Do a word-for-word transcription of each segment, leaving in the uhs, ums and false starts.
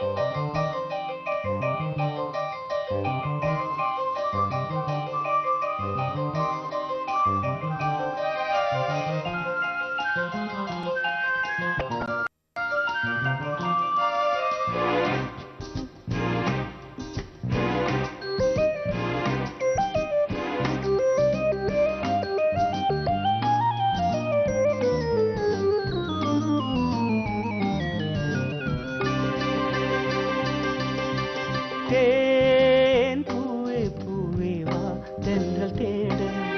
தேன் பூவே பூவே வா தென்றல் தேட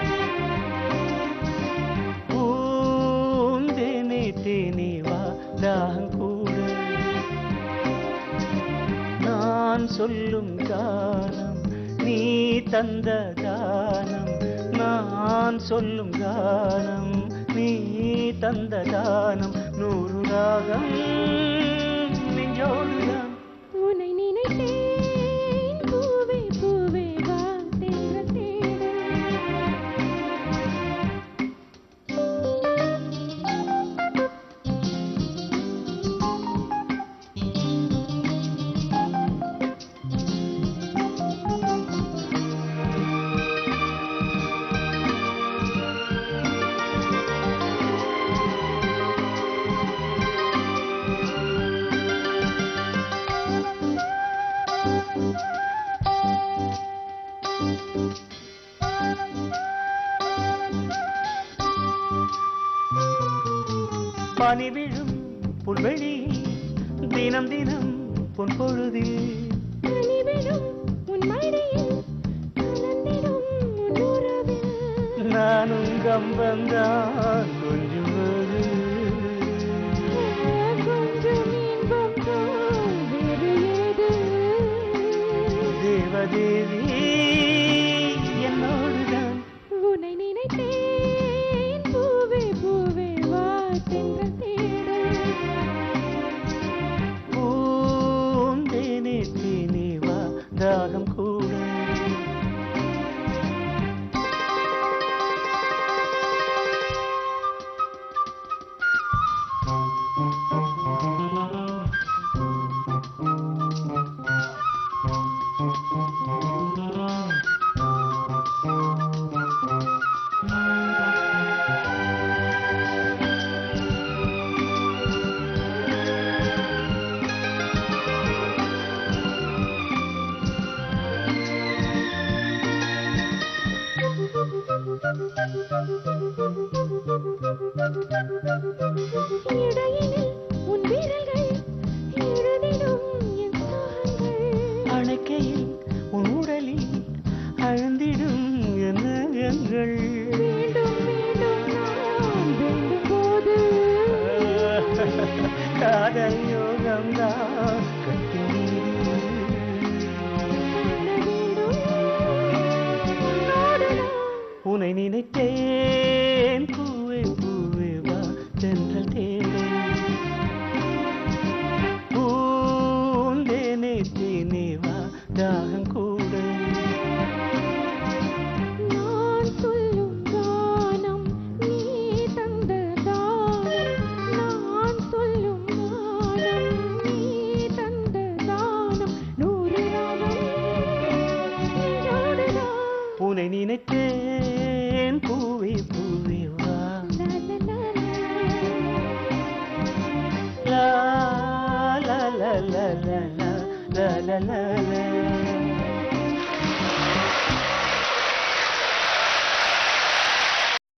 பூந்தேனே தேனே வா தாகம் கூட நான் சொல்லும் கானம் நீ தந்த தானம் நான் சொல்லும் கானம் நீ தந்த தானம் நூறு ராகம் நெஞ்சோடுதான் உன்னை நினைத்தேன் பூவே பூவே வா தென்றல் தேட பனி விழும் புல்வெளியில் தினம் தினம் பொன் பொழுதில் பனி விழும் உன் மடியில் கலந்திடும் உன் உறவில் நானும் கம்பந்தான் கொஞ்சுவது கொஞ்சம் இன்பம் போல் வேறு ஏது தேவதேவி என்னோடுதான் உன்னை நினைத்தேன் பூவே பூவே வா தென்றல் தேட பூந்தேனே தேனே வா தாகம் கூட இடையினில் உன் விரல்கள் எழுதிடும் என் சோகங்கள் அணைக்கையில் உன் உடலில் அழுந்திடும் எண்ணங்கள் மீண்டும் மீண்டும் நான் வேண்டும் போது காதல் யோகம்தான் கட்டி உன்னை நினைத்தேன் பூவே பூவே வா தென்றல் தேட பூந்தேனே தேனே வா தாகம் கூட நான் சொல்லும் கானம் நீ தந்த தானம் நான் சொல்லும் கானம் நீ தந்த தானம் நூறு ராகம் நெஞ்சோடுதான் உன்னை நினைத்தேன் பூவே பூவே வா லா லா லா la la la la la la la la la